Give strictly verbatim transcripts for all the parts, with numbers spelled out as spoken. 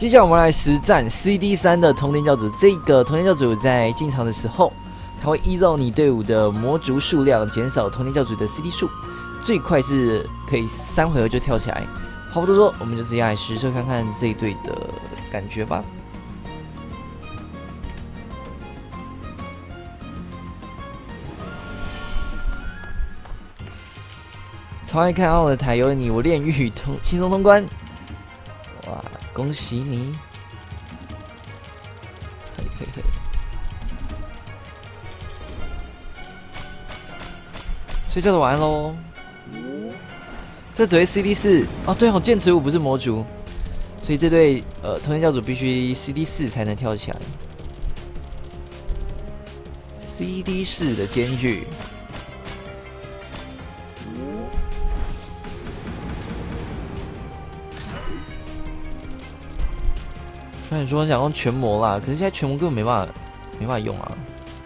接下来我们来实战 C D 三的通天教主。这个通天教主在进场的时候，它会依照你队伍的魔族数量减少通天教主的 C D 数，最快是可以三回合就跳起来。话不多说，我们就直接来实测看看这一队的感觉吧。超爱看奥的台有你，我炼狱通轻松通关，哇，恭喜你！嘿嘿嘿，睡觉的晚安喽。这只会 C D 四哦，对哦，剑齿舞不是魔族，所以这对呃通天教主必须 C D 四才能跳起来。C D 四的间距。虽然说想用全魔啦，可是现在全魔根本没办法，没办法用啊。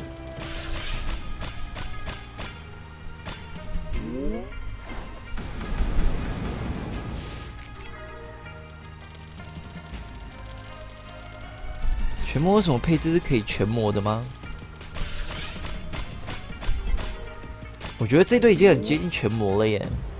全魔有什么配置是可以全魔的吗？我觉得这队已经很接近全魔了耶。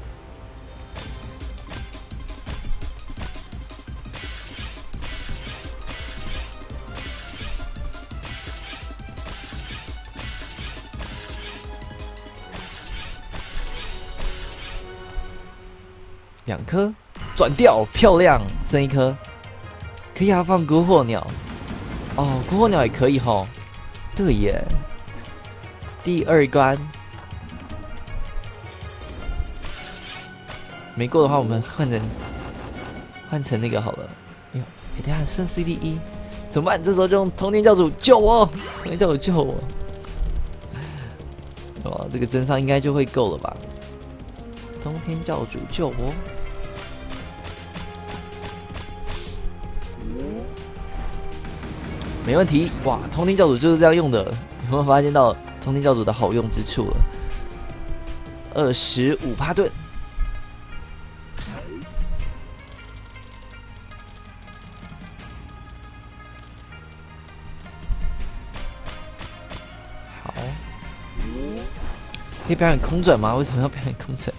两颗转掉，漂亮，剩一颗，可以啊，放蛊惑鸟。哦，蛊惑鸟也可以吼。对耶，第二关没过的话，我们换成换成那个好了。哎呦，哎，等下剩 C D 一，怎么办？这时候就用通天教主救我，通天教主救我。哇，这个真伤应该就会够了吧？通天教主救我。没问题，哇！通天教主就是这样用的，有没有发现到通天教主的好用之处了？二十五帕盾，好，可以表演空转吗？为什么要表演空转？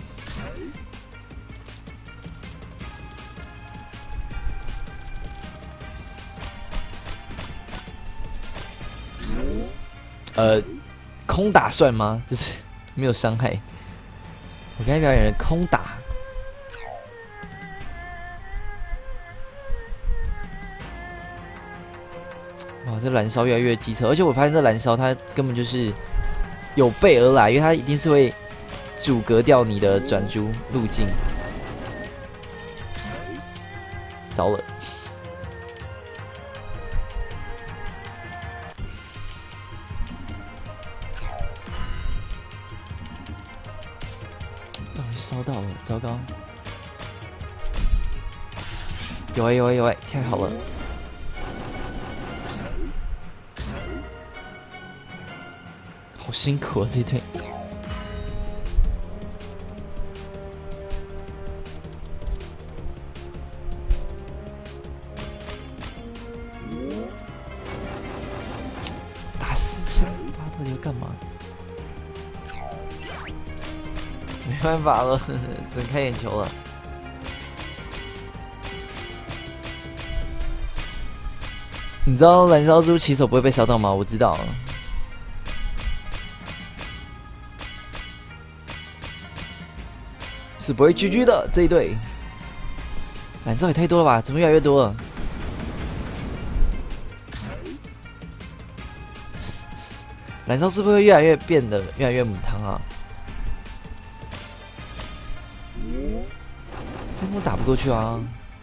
呃，空打算吗？就是没有伤害。我刚才表演了空打，哇，这燃烧越来越机车，而且我发现这燃烧它根本就是有备而来，因为它一定是会阻隔掉你的转珠路径。糟了。烧到了，糟糕！有哎、欸、有哎、欸、有哎、欸，太好了！好辛苦啊，这一队。打四枪，他到底要干嘛？没办法了，只能开眼球了。你知道燃烧珠起手不会被烧到吗？我知道。是不会 G G 的这一队。燃烧也太多了吧？怎么越来越多了？燃烧是不是会越来越变得越来越母汤啊？这我打不过去啊！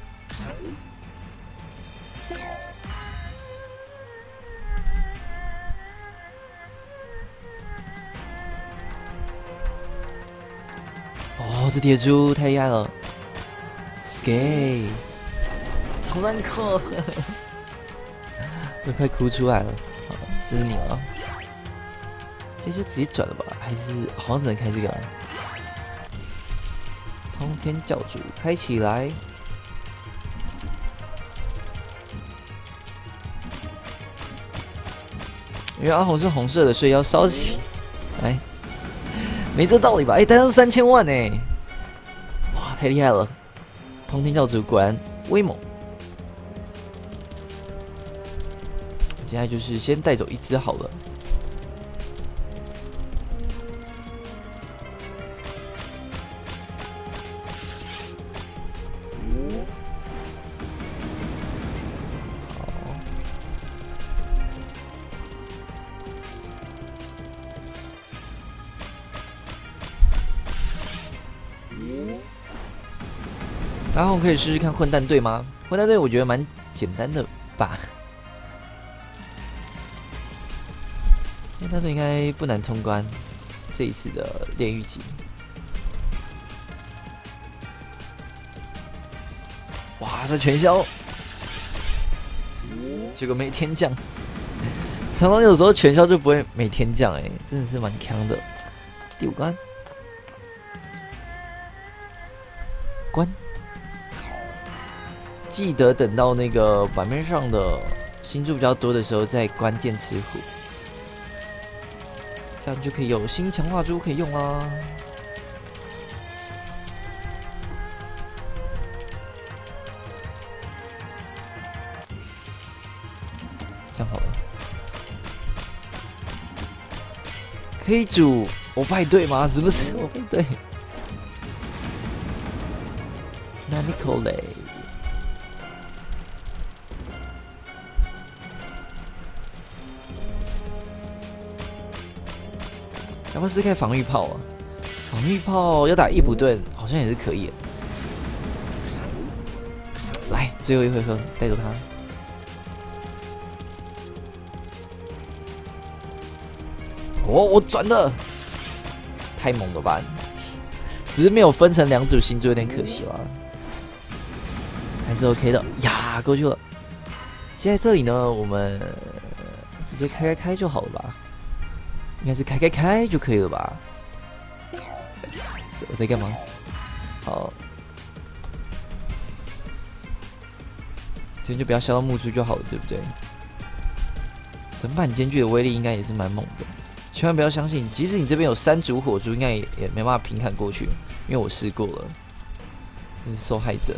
哦，这铁珠太厉害了 ！Skate， 重三扣，都快哭出来了。好，这是你了，这就直接转了吧？还是好像只能开这个、啊？通天教主开起来！ 因为阿红是红色的，所以要烧起来，没这道理吧？哎、欸，单上三千万哎、欸，哇，太厉害了！通天教主果然威猛。接下来就是先带走一只好了。然后可以试试看混蛋队吗？混蛋队我觉得蛮简单的吧，混蛋队应该不难通关这一次的炼狱级。哇，这全消，结果没天降。常常有时候全消就不会没天降，哎，真的是蛮强的。第五关，关。记得等到那个版面上的星柱比较多的时候，再关键词虎，这样就可以有新强化珠可以用啦。这样好了，可以组我派对吗？是不是我派对？那你口嘞？要不要试开防御炮啊？防御炮要打易普顿，好像也是可以的。来，最后一回合带走他。哦，我转了，太猛了吧！只是没有分成两组星座，有点可惜了。还是 OK 的呀，过去了。现在这里呢，我们直接开开开就好了吧？应该是开开开就可以了吧？我在干嘛？好，这边就不要消到木珠就好了，对不对？神版间距的威力应该也是蛮猛的，千万不要相信，即使你这边有三组火珠，应该也也没办法平砍过去，因为我试过了，就是受害者。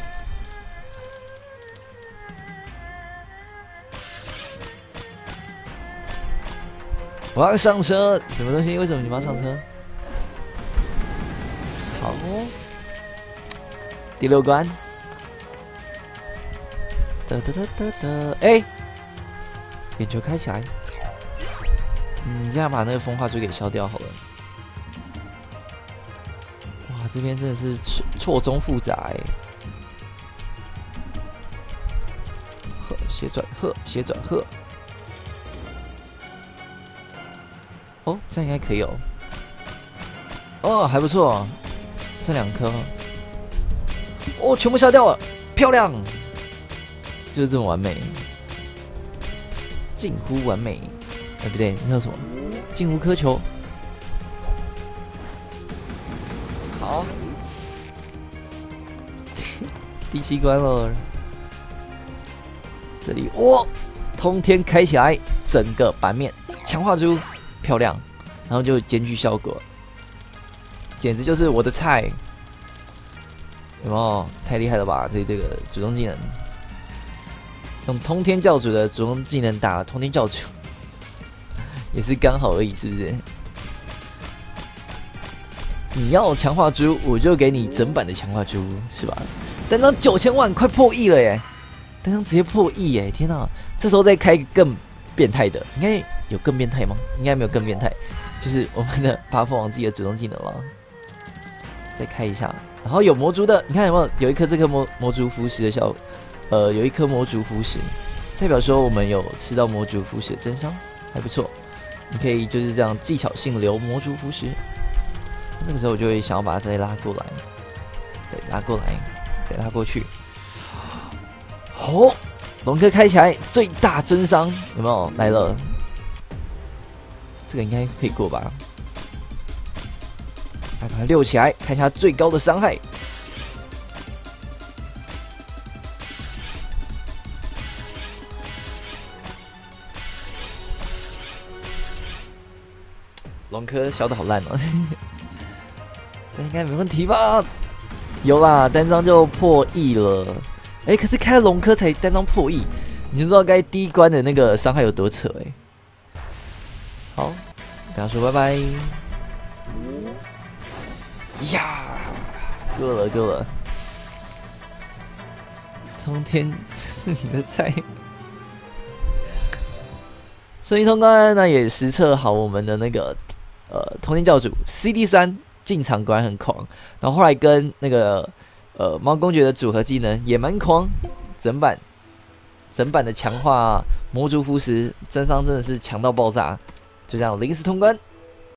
我要上车，什么东西？为什么你们要上车？好，第六关，哒哒哒哒哒，哎，眼球开起来，嗯，这样把那个风化珠给消掉好了。哇，这边真的是错错综复杂哎。呵，斜转呵，斜转呵。哦，这样应该可以哦。哦，还不错，剩两颗。哦，全部消掉了，漂亮，就是这么完美，近乎完美。哎，不对，那叫什么？近乎苛求。好，第七关了。这里，哇，通天开起来，整个版面强化珠。漂亮，然后就兼具效果，简直就是我的菜，有没有？太厉害了吧！这这个主动技能，用通天教主的主动技能打通天教主，也是刚好而已，是不是？你要强化珠，我就给你整版的强化珠，是吧？单张九千万，快破亿了耶！单张直接破亿耶！天哪，这时候再开一个更变态的，应该。有更变态吗？应该没有更变态，就是我们的八凤王自己的主动技能了。再开一下，然后有魔族的，你看有没有？有一颗这颗魔魔族腐蚀的效，呃，有一颗魔族腐蚀，代表说我们有吃到魔族腐蚀的真伤，还不错。你可以就是这样技巧性留魔族腐蚀，那个时候我就会想要把它再拉过来，再拉过来，再拉过去。哦，龙科开起来，最大真伤有没有来了？这个应该可以过吧？来把它溜起来，看一下最高的伤害。 龙科削的好烂哦，但应该没问题吧？有啦，单张就破亿了。哎、欸，可是开了龙科才单张破亿，你就知道该第一关的那个伤害有多扯哎、欸。好，跟他说拜拜。呀，够了够了，冲天是你的菜。顺利通关，那也实测好我们的那个呃通天教主 C D 三进场果然很狂，然后后来跟那个呃猫公爵的组合技能也蛮狂，整版整版的强化魔族符石真伤真的是强到爆炸，就这样临时通关。